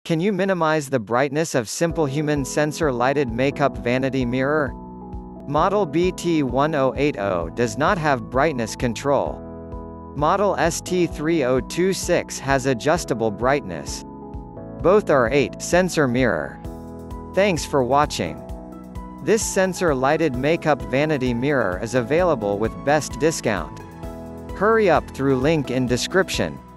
Can you minimize the brightness of Simplehuman sensor lighted makeup vanity mirror? Model BT1080 does not have brightness control. Model ST3026 has adjustable brightness. Both are 8 sensor mirror. Thanks for watching. This sensor lighted makeup vanity mirror is available with best discount. Hurry up through link in description.